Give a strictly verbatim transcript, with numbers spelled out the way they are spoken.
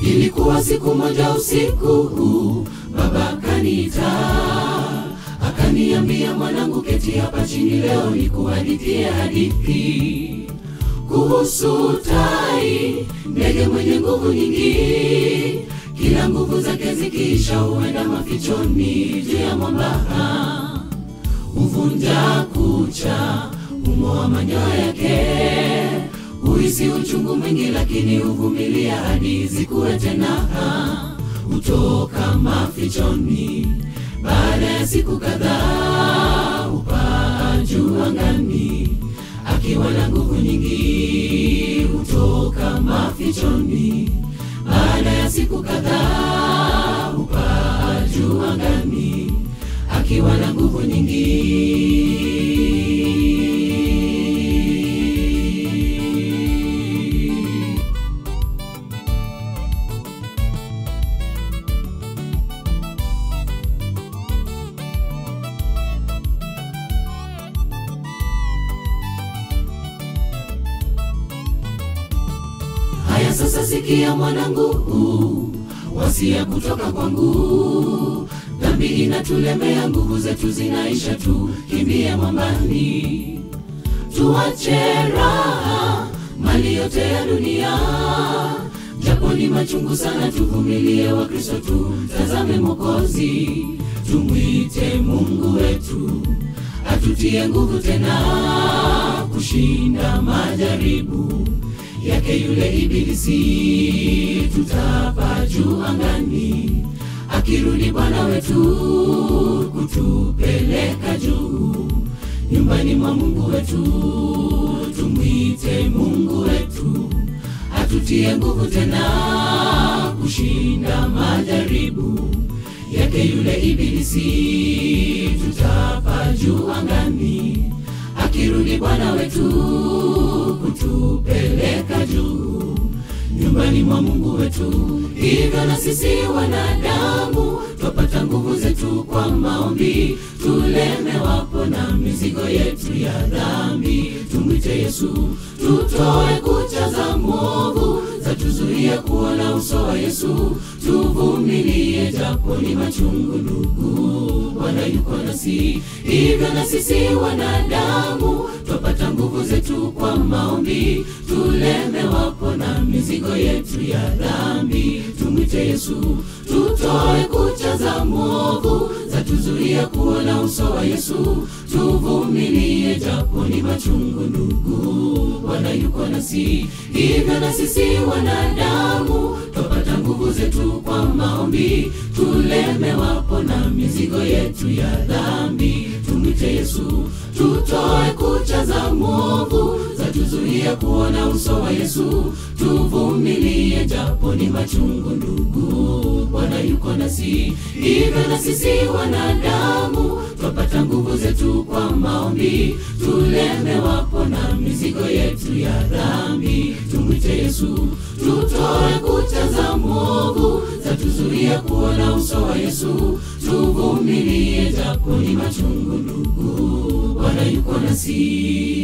Ilikuwa siku moja usiku, baba kanita, akaniambia, mwanangu keti hapa chini, leo nikuhadithie hadithi kuhusu tai, ndege mwenye nguvu nyingi. Kila nguvu zake zikiisha huenda mafichoni juu ya mwamba. Uvunja kucha, umoa manyoya yake, huisi uchungu mwingi lakini uvumilia hadi zikuwe tena. Utoka mafichoni baada ya siku kadhaa, upaa juu angani akiwa na nguvu nyingi. Utoka mafichoni baada ya siku kadhaa, upaa juu angani akiwa na nguvu nyingi. Haya sasa sikia mwanangu, wasia kutoka kwangu. Dhambi inatulemea, nguvu zetu zinaisha, tu kimbia mwambani. Tuache raha, mali yote ya dunia, japo ni machungu sana, tuvumilie wa Kristo tu. Tazame Mwokozi, tumwite Mungu wetu, atutie nguvu tena kushinda majaribu yake yule ibilisi. Tutapa juu angani, akirudi Bwana wetu kutupeleka juu nyumbani mwa Mungu wetu. Tumwite Mungu wetu, atutie nguvu tena kushinda majaribu yake yule ibilisi. Tutapa juu angani, akirudi Bwana wetu kutupeleka juu nyumbani mwa Mungu wetu. Hivyo na sisi wanadamu twapata nguvu zetu kwa maombi, tulemewapo na mizigo yetu ya dhambi. Tumwite Yesu, tutoe kucha za mwovu, zatuzuia kuona uso wa Yesu. Tuvumilie japo ni machungu ndugu, Bwana yuko nasi. Hivyo na sisi wanadamu twapata nguvu zetu kwa maombi, tulemewapo na mizigo yetu ya dhambi. Tumwite Yesu, tutoe kucha za mwovu, zatuzuia kuona uso wa Yesu. Tuvumilie japo ni machungu ndugu, Bwana yuko nasi. Hivyo na sisi wanadamu twapata nguvu zetu kwa maombi, tulemewapo na mizigo yetu ya dhambi. Tumwite Yesu, tutoe kucha za mwovu, zatuzuia kuona uso wa Yesu. Tuvumilie japo ni machungu ndugu, Bwana yuko nasi. Hivyo na sisi wanadamu twapata nguvu zetu kwa maombi, tulemewapo na mizigo yetu ya dhambi. Tumwite Yesu, tutoe kucha za mwovu, zatuzuia kuona uso wa Yesu. Tuvumilie japo ni machungu ndugu, Bwana yuko nasi.